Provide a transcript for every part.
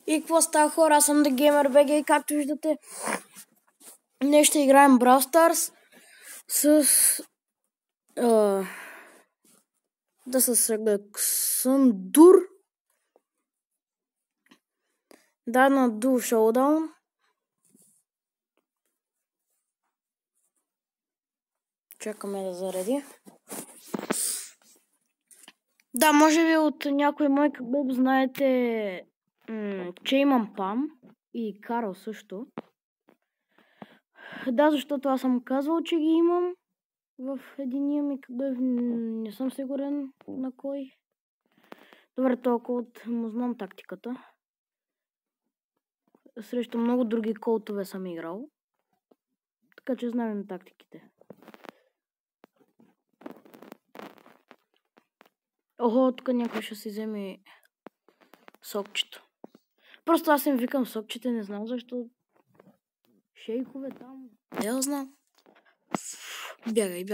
И какво става, хора? Аз съм The Gamer BG и както виждате, днес ще играем Brawl Stars с Александър. Да, на Duo Showdown. Чакаме да зареди. Да, може би от някой мой клуб знаете, че имам Пам и Карл също. Да, защото аз съм казвал, че ги имам в единия ми клуб. Не съм сигурен на кой. Добре, толкова му знам тактиката. Срещу много други колтове съм играл. Така че знаем тактиките. Охо, тук някой ще си вземе сокчето. Просто аз им викам сокчета, не знам защо. Шейкове там. Не го знам. Бягай.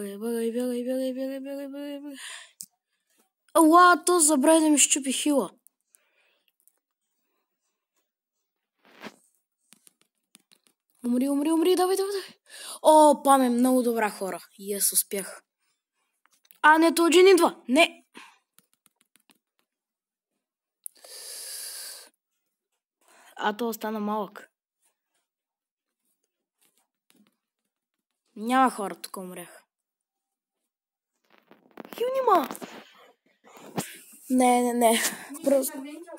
Ала, то забрави да ми щупи хила. Умри, давай. О, Пам е много добра, хора. И аз успях. А, не, то Джин идва. Не. А, то остана малък. Няма хора, тук умрях. Хилнима! Не. Просто...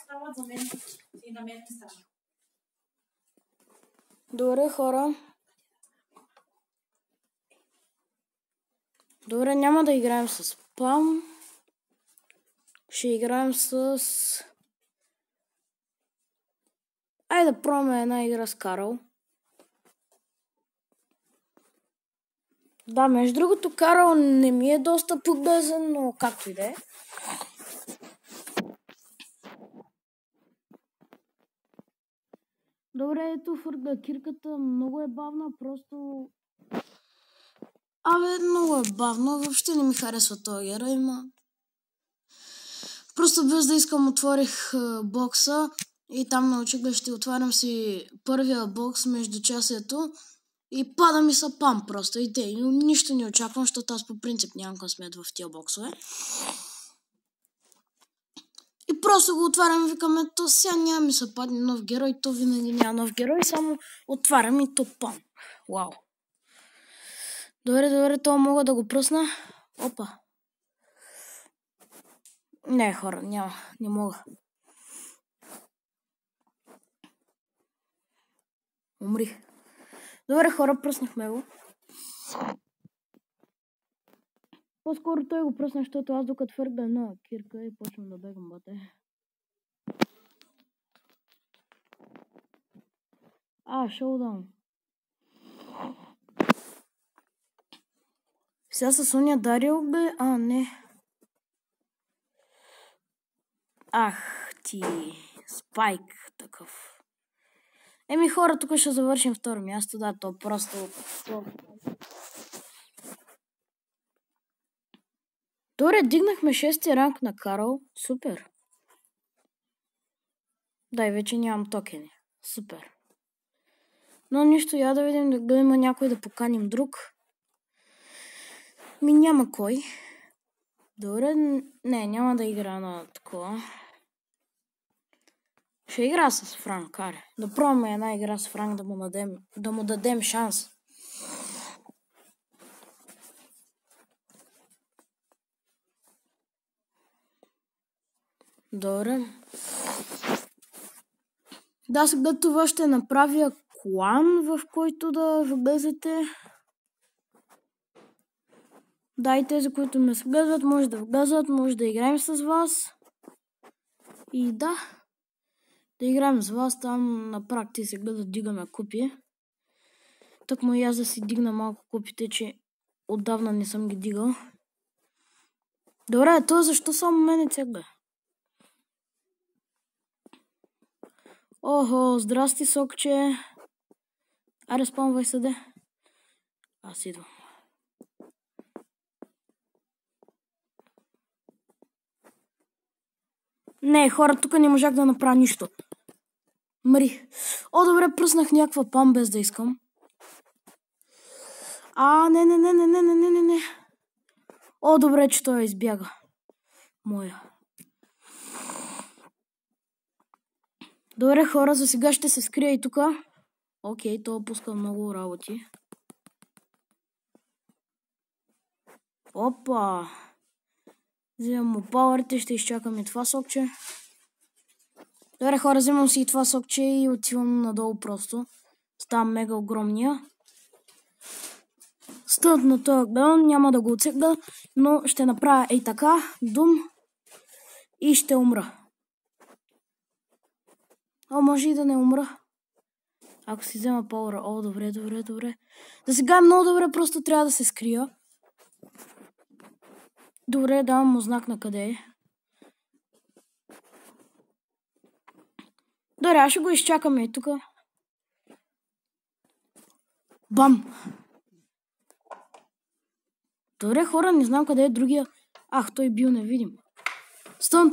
Добре, хора. Добре, няма да играем с Пам. Ще играем с... Айде да пробваме една игра с Карл. Да, между другото, Карл не ми е доста подбезен, но както и да е. Добре, ето кирката много е бавна, просто... много е бавна, въобще не ми харесва този герой, Просто без да искам отворих бокса и там научих да ще отварям си първия бокс между часието и пада ми са Пам просто и те. Нищо не очаквам, защото аз по принцип нямам късмет в тия боксове. И просто го отварям и викаме, то сега няма ми се падне нов герой, то винаги няма нов герой, само отварям и то Пам. Вау. Добре, това мога да го пръсна. Опа. Не, хора, няма, не мога. Умри. Добре, хора, пръснахме го. По-скоро той го пръсна, защото аз докато фъргда една кирка и почвам да бегам бате. Шоудаун. Сега с Соня Дарил бе? Не. Ти. Спайк такъв. Хора, тук ще завършим второ място. Да, то просто... Добре, дигнахме 6-ти ранг на Карл. Супер. Да, и вече нямам токени. Супер. Но нищо, я да видим да има някой да поканим друг. Няма кой. Добре, не, няма да игра на такова. Ще игра с Франк, аре. Да пробваме една игра с Франк, да му дадем шанс. Добре. Да, сега това ще направя клан, в който да влезете. Да, и тези, които ме съгледват, може да влезат, може да играем с вас. И да играем с вас, там на практика сега да дигаме купи. Так му и аз да си дигна малко купите, че отдавна не съм ги дигал. Добре, то защо само мене цегля? Охо, здрасти, сокче. Аре, спамвай съде. Аз идвам. Не, хора, тук не можах да направя нищо. Мри. О, добре, пръснах някаква пам без да искам. Не. О, добре, че той избяга. Моя. Добре, хора, за сега ще се скрия и тука. Окей, той пуска много работи. Опа! Взимам му пауърите, ще изчакам и това сокче. Добре, хора, взимам си и това сокче и отивам надолу просто. Ставам мега огромния. Стънт на този гън, няма да го отсегна, но ще направя ей така, дум и ще умра. О, може и да не умра. Ако си взема пауъра. О, добре. За сега е много добре, просто трябва да се скрия. Добре, давам му знак на къде е. Добре, аз ще го изчакаме и тук. Бам! Добре, хора, не знам къде е другия. Ах, той бил невидим. Стънт!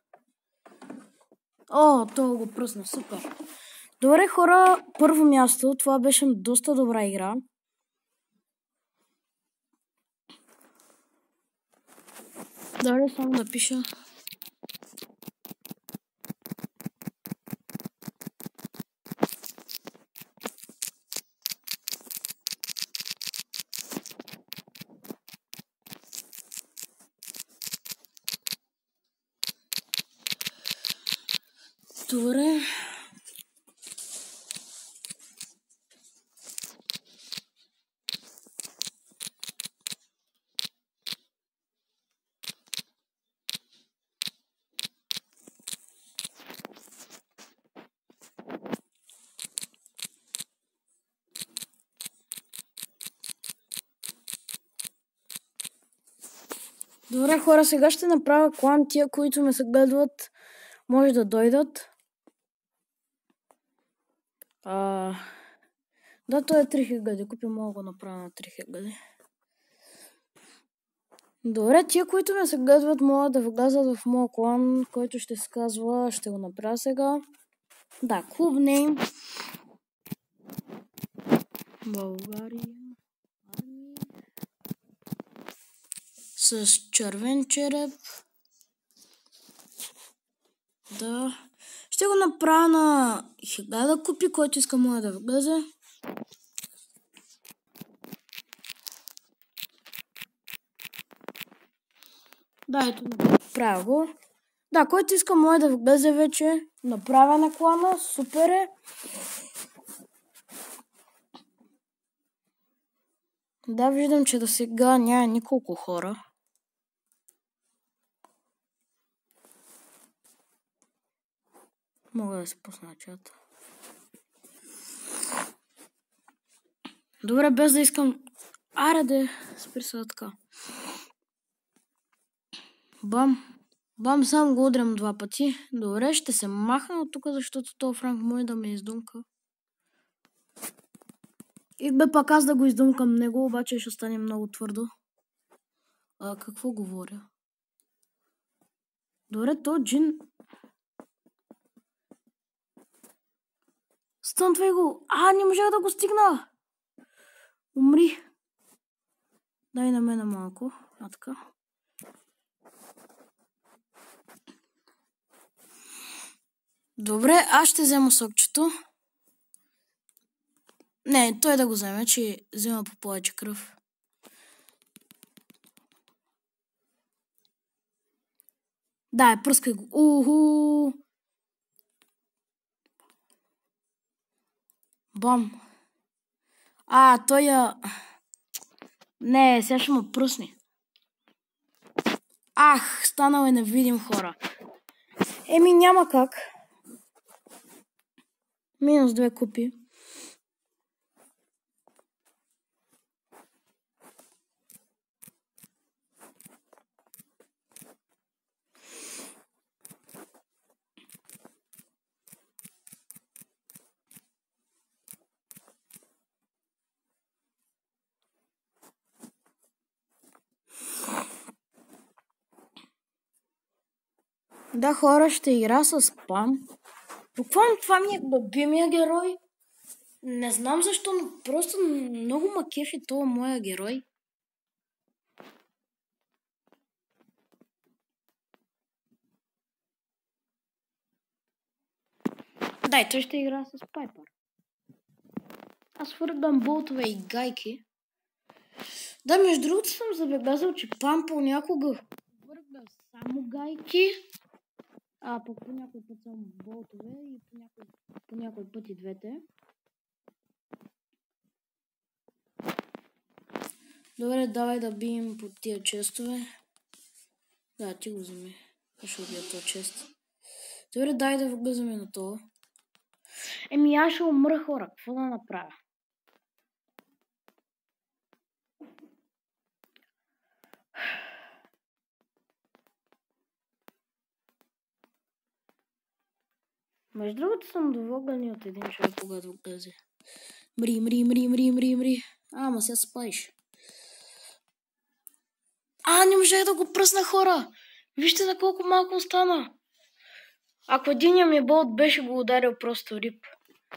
О, той го пръсна, супер. Добре, хора, първо място. Това беше доста добра игра. Добре, само да пиша. Добре. Добре, хора, сега ще направя клан. Тия, които ме съгледват, може да дойдат. Да, той е 3 хиляди. Купи, мога да го направя на 3 хиляди. Добре, тия, които ме съгледват, могат да влязат в моя клан, който ще се казва, ще го направя сега. Да, клуб нейм. България. С червен череп. Да. Ще го направя на 1000 купи, който иска моя да влезе. Да, ето, направя го. Да, който иска моя да влезе вече. Направя на клана. Супер е. Да, виждам, че до сега няма николко хора. Мога да се пусна чата. Добре, без да искам... Аре, спри сега така. Бам, само го удрям 2 пъти. Добре, ще се махна от тук, защото този Франк може да ме издумка. И бе пак аз да го издумкам него, обаче ще стане много твърдо. Какво говоря? Добре, то джин... Стънтвай го! Не можах да го стигна! Умри! Дай на мене малко. Така. Добре, аз ще взема сокчето. Не, той да го вземе, че взема по повече кръв. Да, пръскай го. Уху! Бам! Той я... Не, сега ще ме пръсне. Станал е невидим, хора. Няма как. Минус 2 купи. Да, хора, ще игра с спам. Буквално това ми е любимия герой. Не знам защо, но просто много ма кефи това моя герой. Да, и той ще игра с Пайпър. Аз хвъргам болтове и гайки. Да, между другото съм забелязал, че Пам понякога хвърга само гайки, а пък по някой път само болтове и по някой път и двете. Добре, давай да бием по тия честове. Да, ти го вземи. Аз ще убия този чест. Добре, дай да влизаме на това. Аз ще умра, хора. Какво да направя? Между другото съм доволен и от един човек, когато влезе. Мри. Ама сега спаиш. Не можах да го пръсна, хора. Вижте на колко малко остана. Ако единия ми болт беше го ударил просто рип.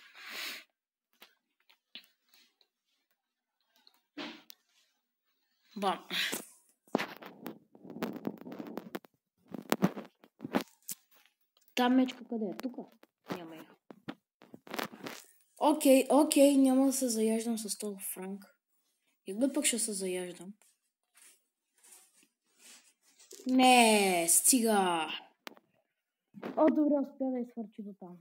Бам. Та мечка къде е? Тука? Няма я. Окей, няма да се заяждам с този Франк. И глед пък ще се заяждам. Не, стига. Добре, успя да изхвърчи до там.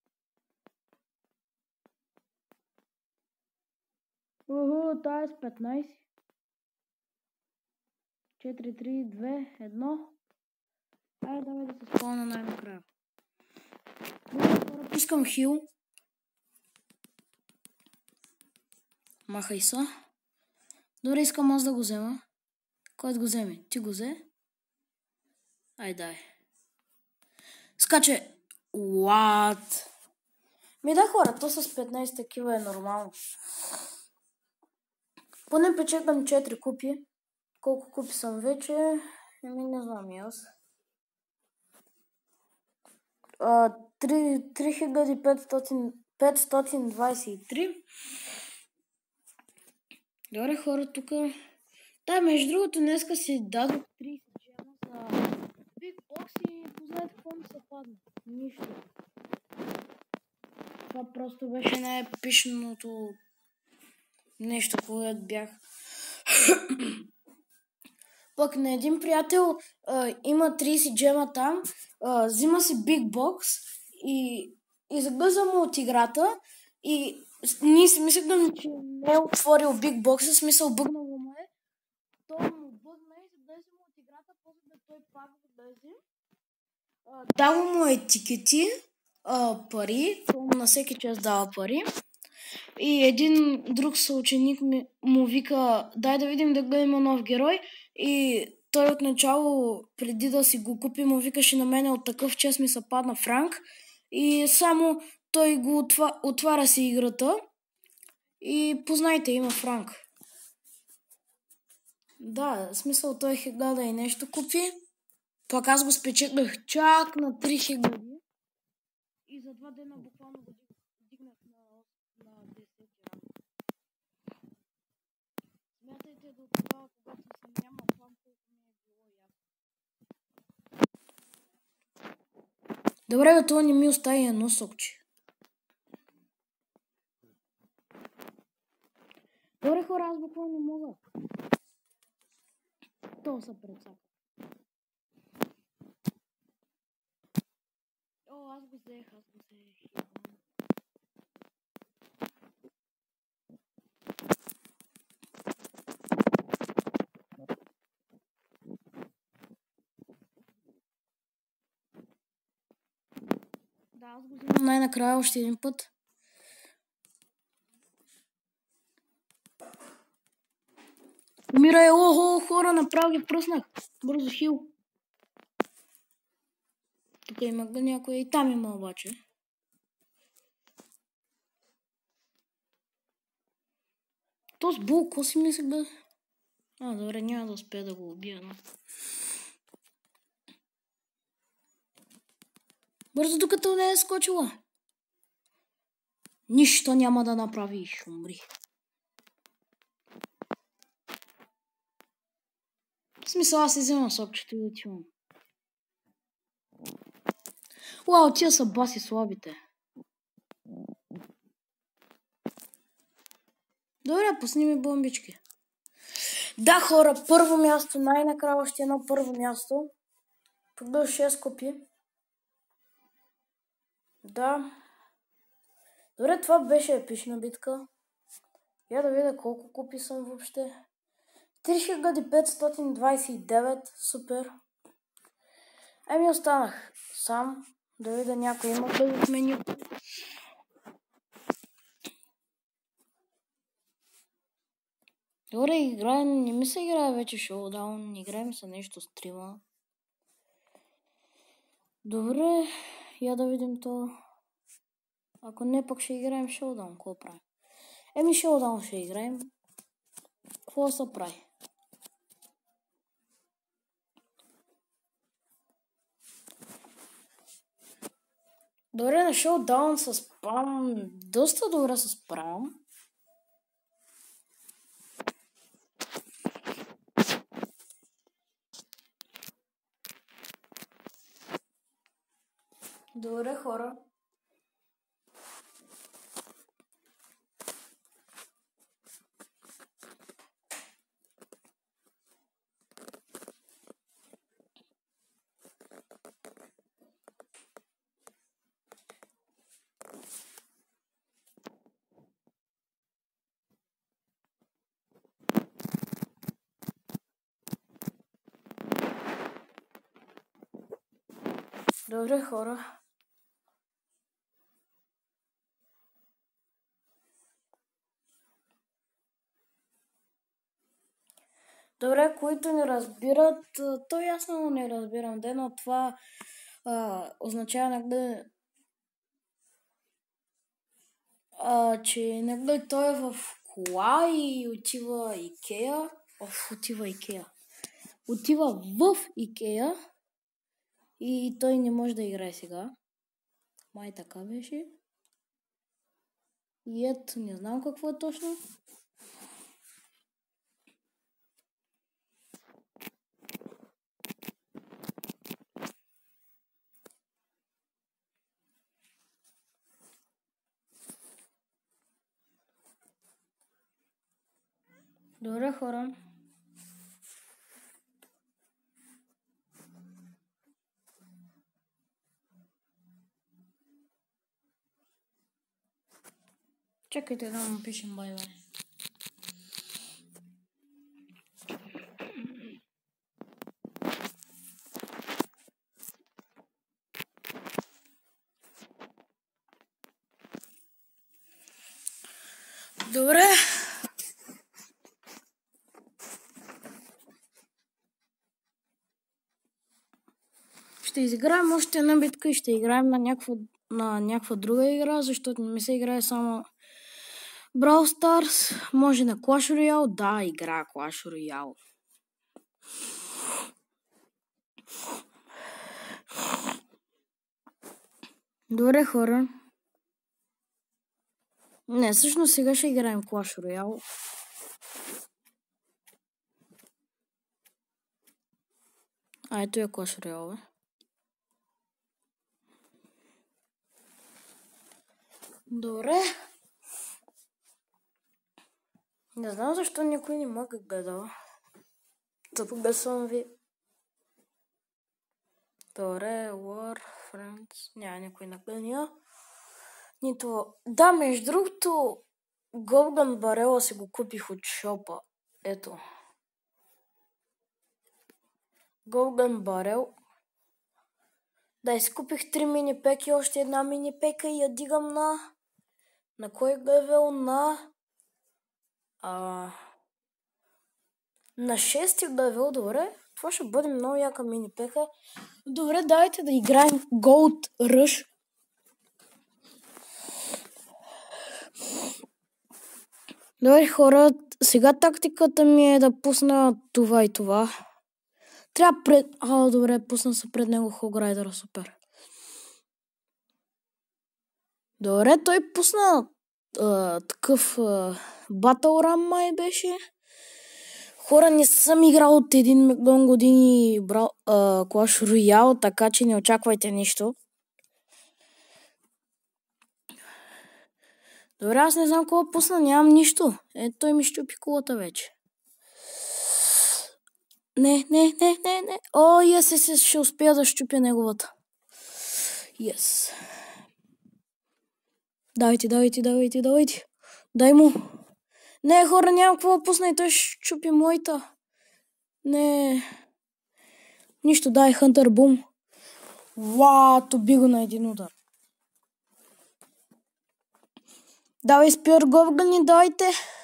Тая е с 15. 4, 3, 2, 1. Айде, давай да се спълна най-накрая. Искам хил. Махай са. Добре, искам аз да го взема. Кой да го вземе? Ти го взе? Дай. Скаче. What? Да, хора, то с 15 такива е нормално. Поне печекам 4 купи. Колко купи съм вече? Не знам и аз. 3523. Добре, хора, тук. Да, между другото, днеска си дадох 30 джема за Big Box и познайте какво ми се падна. Нищо. Това просто беше най-епичното нещо, което бях. Пък на един приятел има 30 джема там, взима си Big Box и загъза му от играта и ние си мислихме, че не е отворил Big Box, в смисъл бъгнало му е. Той му бъгна и загъза му от играта, после да той пак го бъзе. Дава му етикети, пари, на всеки час дава пари. И един друг съученик му вика, дай да видим да има нов герой. И той отначало, преди да си го купи, му викаше на мене от такъв чест ми се падна Франк. И само той го отваря си играта. И познайте, има Франк. Да, смисъл той хегада и нещо купи. Пак аз го спечелих чак на 3000. И за 2 дена буквално го дигнах на 10 ранг. Смятайте до тогава, когато съм нямал план, колко ми е било ясно. Добре, бе, това не ми остави едно сокче. Добре, хора, аз буквално не мога. То са предсака. Аз го взех. Да, аз го вземам най-накрая още един път. Умирай, хора, направо ги пръснах. Бързо хил. Тук има някой и там има обаче. Този Бул, какво си мисля да... добре, няма да успея да го убия, но... Бързо, докато не е скочила. Нищо няма да направиш, умри. В смисъл, аз вземам сокчето и отивам. Уау, тия са баси слабите. Добре, пусни ми бомбички. Да, хора, първо място, най-накрая още едно първо място. Побил 6 копи. Да. Добре, това беше епична битка. Я да видя колко копи съм въобще. 3529, супер. Ами останах сам. Да видя някой има в меню. Добре, играем, не ми се играе вече шоудаун, играем се нещо стрима. Добре, я да видим то. Ако не, пък ще играем шоудаун, какво правим? Еми шоудаун ще играем. Какво се прави? Добре, на шоудаун с спам, доста добре се справям. Добре, хора. Добре, хора. Добре, които не разбират, то ясно не разбирам, но това означава някъде, че някъде той е в кола и отива Икея. Отива Икея. Отива в Икея и той не може да играе сега. Май така беше. И ето, не знам какво е точно. Добре, хора. Чакайте да му пишем бай-бай. Добре. Ще изиграем още една битка и ще играем на някаква друга игра, защото не ми се играе само Brawl Stars. Може на Clash Royale. Да, игра Clash Royale. Добре, хора. Не, всъщност сега ще играем Clash Royale. Ето е Clash Royale, бе. Добре. Не знам защо никой не ме гледа. Запогасвам ви. Добре, War, Friends. Няма никой на гледания. Нито... Да, между другото, Golden Barrel си го купих от шопа. Ето. Golden Barrel. Да, изкупих 3 мини пеки, още една мини пека и я дигам на кой левел? На 6 левел, добре. Това ще бъде много яка мини пека. Добре, давайте да играем Gold Rush. Добре, хора, сега тактиката ми е да пусна това и това. Трябва пред... добре, пусна се пред него Хограйдера, супер. Добре, той пусна такъв Battle Ram май беше. Хора, не съм играл от 1 милион години Clash Royale, така че не очаквайте нищо. Добре, аз не знам какво пусна, нямам нищо. Той ми щупи колата вече. Не. О, yes, ще успея да щупя неговата. Yes. Давайте. Дай му. Не, хора, нямам какво пусна и той ще щупи моята. Не. Нищо, дай, Хантър, бум. Вау, би го на един удар. Давай, спир говгани, дайте.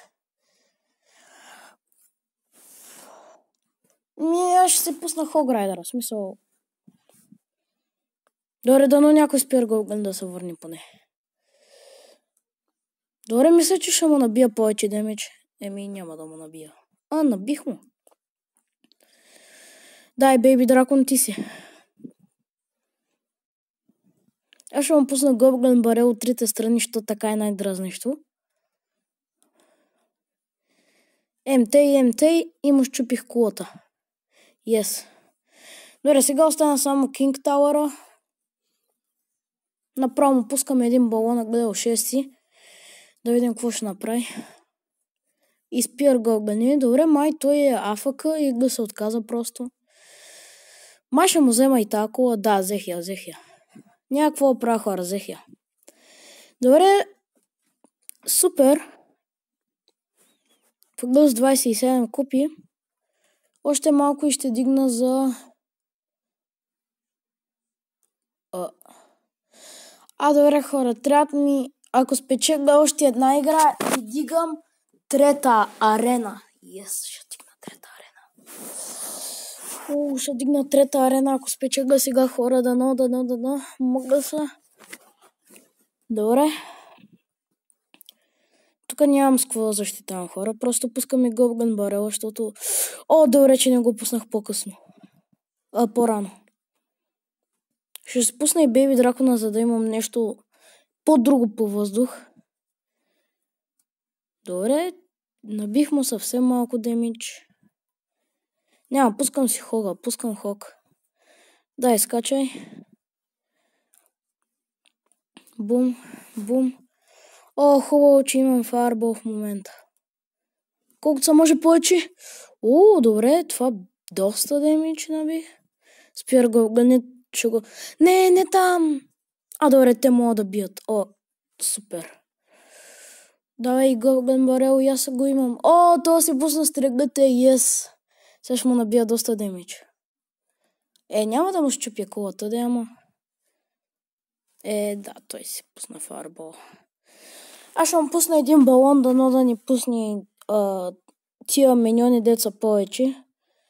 Аз ще се пусна Хограйдера, смисъл. Добре, дано някой спир говган да се върне поне. Добре, мисля, че ще му набия повече демидж. Няма да му набия. Набих му. Дай, бейби дракон, ти си. Аз ще му пусна Говган барел от трите страни, защото така е най-дразнещо. МТ и му щупих кулата. Yes. Добре, сега остана само Кинг Тауъра. Направо му пускаме един балон на гледал 6. Да видим какво ще направи. Изпир Говгани. Добре, май той е АФК и да се отказа просто. Май ще му взема и тази кола. Да, взех я. Някакво правя хора, взех я. Добре, супер. Фъгъл с 27 купи. Още малко и ще дигна за... добре, хора, трябва ми... Ако спечеля още една игра и дигам трета арена. Ще дигна трета арена. Ще дигна трета арена, ако спечеля сега, хора, дано. Мога да са. Добре. Тук нямам с какво да защитавам, хора. Просто пускаме Говган барела, защото... добре, че не го пуснах по-късно. По-рано. Ще се пусна и бейби дракона, за да имам нещо по-друго по въздух. Добре. Набих му съвсем малко демидж. Няма, пускам си Хога. Пускам Хог. Дай, скачай. Бум. Хубаво, че имам фаербол в момента. Колкото се може повече. Добре, това доста демидж набих. Спир Говган, ще го... Не там! Добре, те могат да бият. Супер. Давай, Говган барел, и аз го имам. Това си пусна стрегата, yes. Сега ще му набия доста демидж. Няма да му щупя колата, да, ама... Да, той си пусна фаербол. Аз ще му пусна един балон, дано да ни пусне тия миньони деца повече.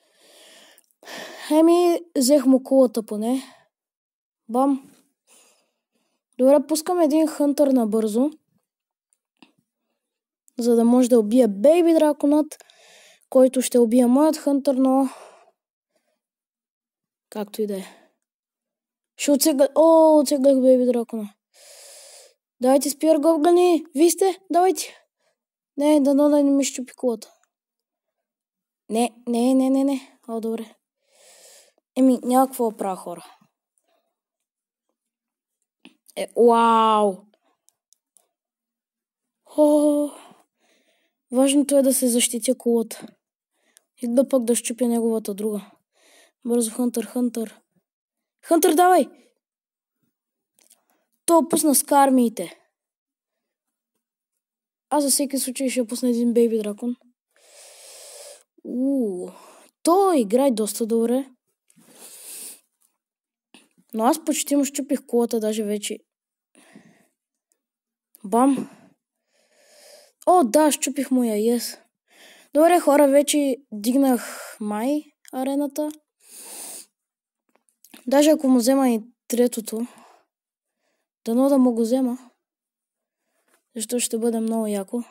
Взех му кулата поне. Бам. Добре, пускам един хънтър набързо. За да може да убие бейби драконът, който ще убие моят хънтър, но... Както и да е. Ще оцеглях... Оцеглях бейби дракона. Давайте, спир Говгани. Вие сте? Давайте. Не, дано да не ми щупи колата. Не. Добре. Няма какво да правя, хора. Вау! Важното е да се защитя колата. И да пък да щупя неговата друга. Бързо, Хънтър. Хънтър, давай! То пусна с кармиите. Аз за всеки случай ще пусна един бейби дракон. То играе доста добре. Но аз почти му щупих колата, даже вече. Бам! Да, щупих му я, yes. Добре, хора, вече дигнах май арената. Даже ако му взема и третото, дано да му го взема, защото ще бъде много яко.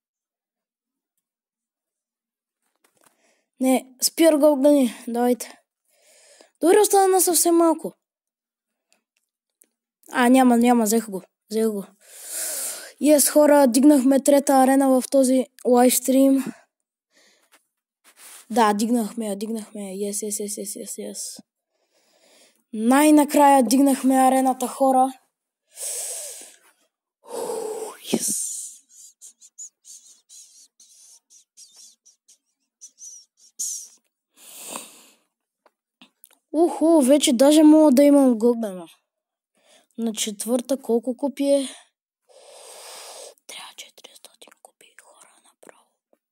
Не, спир Говгани, давайте. Добре, остана на съвсем малко. Няма, взех го. Yes, хора, дигнахме трета арена в този лайвстрим. Да, дигнахме я. Yes. Най-накрая дигнахме арената, хора. Yes. Вече даже мога да имам гълбена. На четвърта колко купи е? Трябва 400 купи, хора, направо.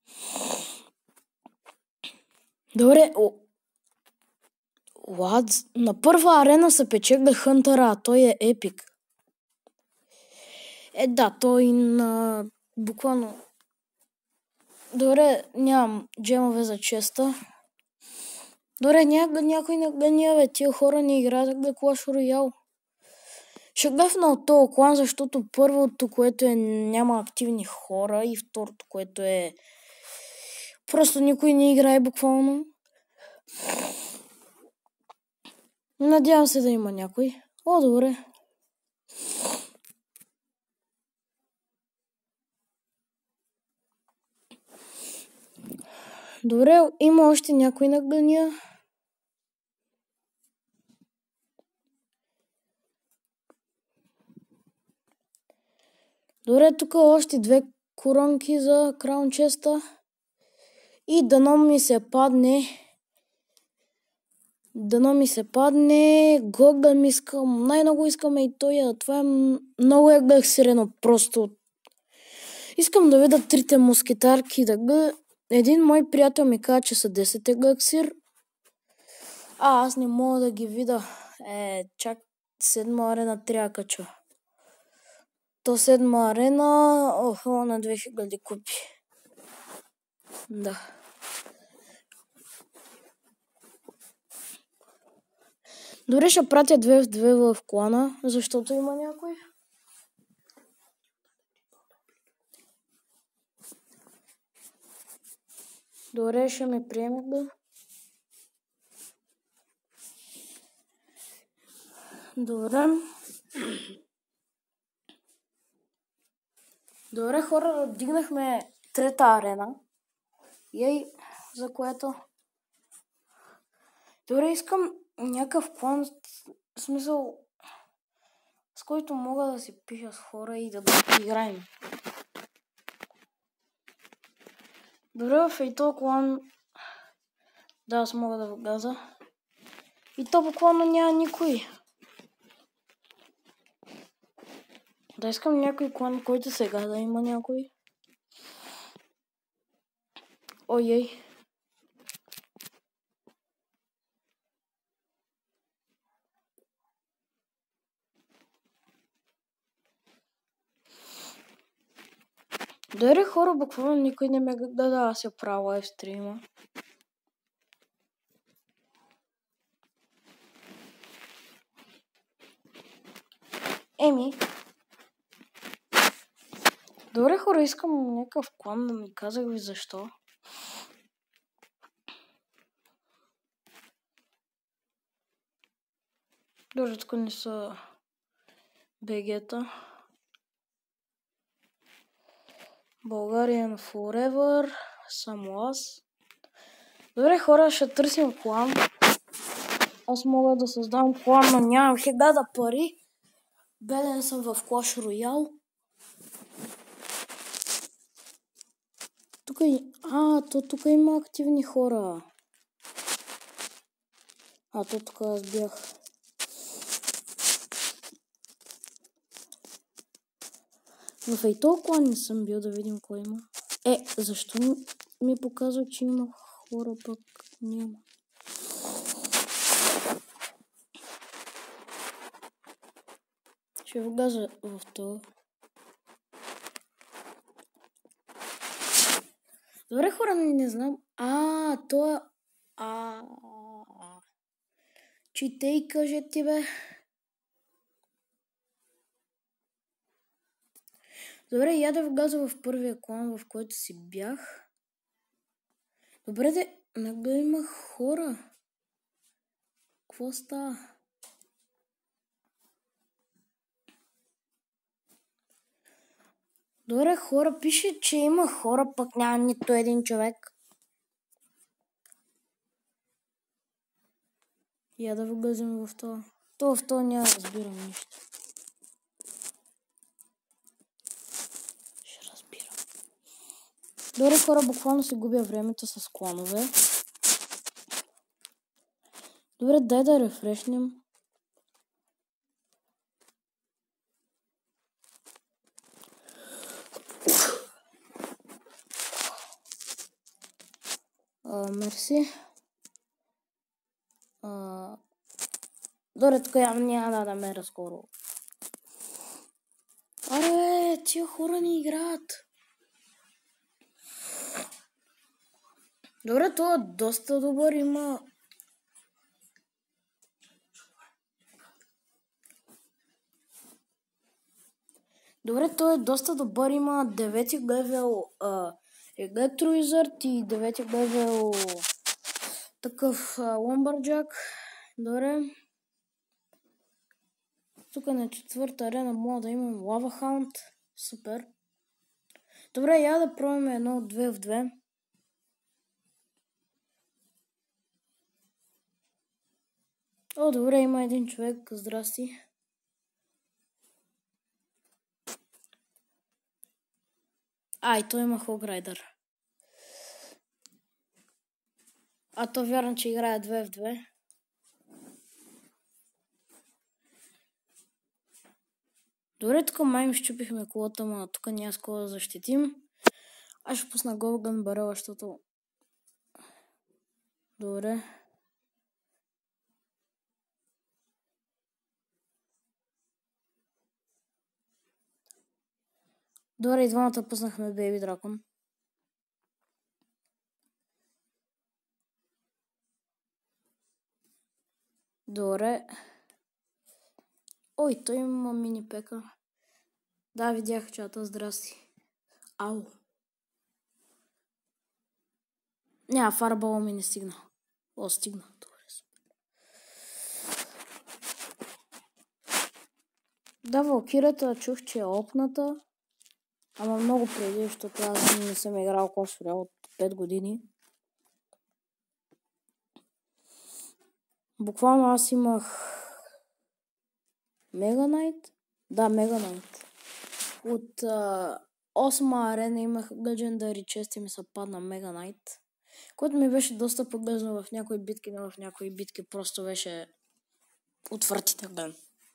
Добре, на първа арена се печегда Хънтъра, а той е епик. Да, той на буквално... Добре, нямам джемове за честа. Добре, някой не гъня, бе, тия хора не играят да Clash Royale. Ще гъфна от този клан, защото първото, което е няма активни хора и второто, което е просто никой не играе буквално. Надявам се да има някой. Добре. Добре, има още някой на гъня. Добре, тук още 2 коронки за краун честа. И дано ми се падне. Гогъм искам. Най-много искаме и той. Това е много ексирено. Просто искам да видя 3 мускетарки. Един мой приятел ми каза, че са 10 ексир. Аз не мога да ги видя. Чак 7 арена трябва да кача. То 7 арена, на 2000 купи. Да. Дори ще пратя 2 в 2 в клана, защото има някой. Добре, ще ме приеме да. Добре, хора, дигнахме трета арена. За което... Добре, искам някакъв клан, в смисъл, с който мога да си пиша с хора и да играем. Добре, в този клан... Да, аз мога да газа. И то буквално няма никой. Да искам някой клан, който сега да има някой. Ой. Добре, хора, буквално никой не ме гледа, аз я правя лайвстрима. Добре, хора, искам някакъв клан, да ми казах ви защо. Добре, тук не са бегета. Bulgarian Forever, само аз. Добре, хора, ще търсим клан. Аз мога да създам клан, но нямам хегада пари. Беден съм в Clash Royale. Тук има активни хора. Тук аз бях. В този клан не съм бил, да видим кой има. Защо ми показва, че има хора, пък няма? Ще вляза в това. Добре, хора, не знам. То е... Читай, каже ти, бе. Добре, я да вляза в първия клан, в който си бях. Добре, нагло има хора. Какво става? Добре, хора, пише, че има хора, пък няма нито един човек. Я да влезем в това. То в това няма разбирам нищо. Ще разбирам. Добре, хора, буквално си губя времето с кланове. Добре, дай да рефрешнем. Мерси. Добре, тук няма да намеря скоро. Аре, тия хора не играят. Добре, това е доста добър, има... Добре, той е доста добър, има 9 левел Електроизърт и 9 левел такъв Lumberjack. Добре. Тук на 4-та арена мога да имам Lava Hound. Супер. Добре, я да пробваме едно от 2 в 2. О, добре, има един човек. Здрасти. И той има Hog Rider. А то вярно, че играе 2 в 2. Добре, тук май ми щупихме колата, но тук няма с кого да защитим. Аз ще пусна Golden Barrel, защото... Добре. Добре, и двамата пуснахме Baby Dragon. Добре. Ой, той има мини пека. Да, видях чата, здрасти. Ау. Няма, фарбала ми не стигна. О, стигна. Добре. Да, Валкирата чух, че е опната. Ама много преди, защото аз не съм играл Клас от 5 години. Буквално аз имах Мега Найт. Да, Мега Найт. От 8-ма арена имах Legendary чест и ми се падна Мега Найт. Което ми беше доста полезно в някои битки, но в някои битки просто беше отвратителен.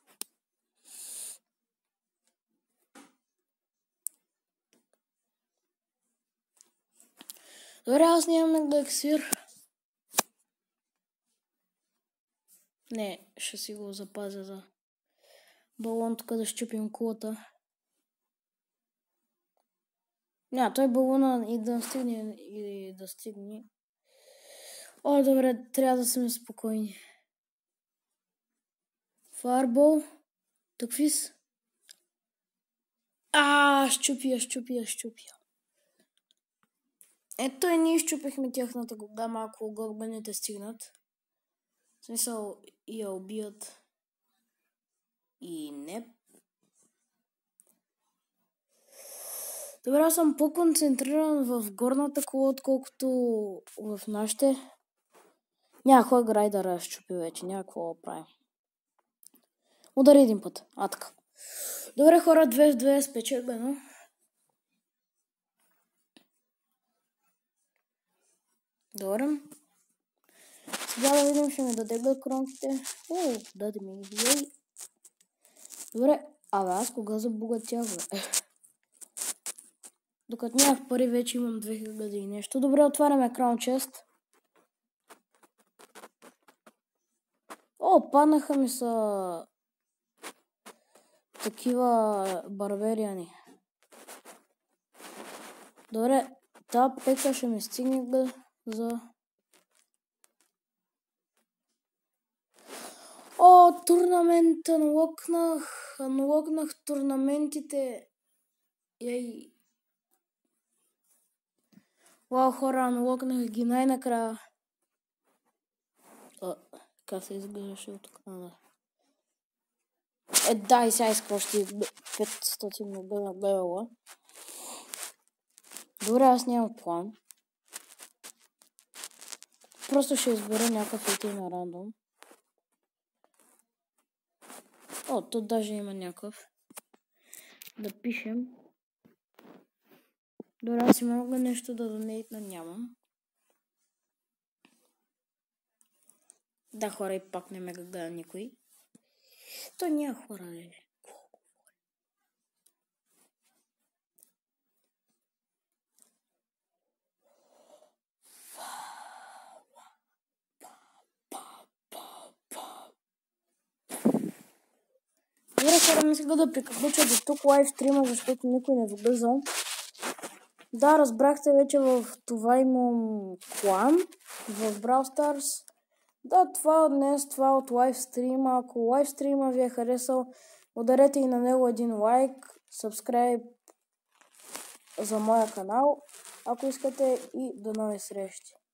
Добре, аз нямам елексир. Не, ще си го запазя за балон, тук да щупим кулата. Няма, той балона и да стигне, О, добре, трябва да сме спокойни. Фарбол. Такви са. Щупя. Ето и ние щупихме тяхната голяма, ако гълбаните стигнат. В смисъл и я убият. И не. Добре, аз съм по-концентриран в горната кола, отколкото в нашите. Няма Hog Rider щупи вече, няма какво да правим. Удари един път. Така. Добре, хора, 2 в 2 спечелено. Добре. Сега да видим, ще ми даде кронките. Даде ми ги. Добре. Аз кога забогатях, бе? Докато нямах пари, вече имам 2000 и нещо. Добре, отваряме Crown Chest. Паднаха ми са такива барбериани. Добре, тази пека ще ми стигне за... Турнамента налогнах турнаментите. Вау, хора, налогнах ги най-накрая. Как се изглеждаше от тук? Да, и сега изкващи 500 левела. Добре, аз нямам план. Просто ще избера някакъв ити на рандом. О, тут даже има някакъв. Да пишем. Добре, аз има мога нещо да донейтна, нямам. Да, хора, и пак не ме гледа никой. То няма хора, ли? Добре, хора, мисля да приключа до тук лайв стрима, защото никой не влиза. Да, разбрахте вече, в това имам клан в Brawl Stars. Да, това от днес, това от лайв стрима. Ако лайв стрима ви е харесал, ударете и на него един лайк, subscribe за моя канал, ако искате, и до нови срещи.